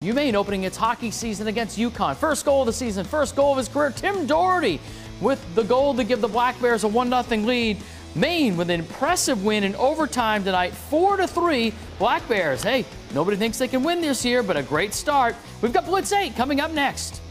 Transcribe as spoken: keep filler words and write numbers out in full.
Maine opening its hockey season against UConn. First goal of the season, first goal of his career, Tim Doherty with the goal to give the Black Bears a one nothing lead. Maine with an impressive win in overtime tonight, four to three. Black Bears, hey, nobody thinks they can win this year, but a great start. We've got Blitz eight coming up next.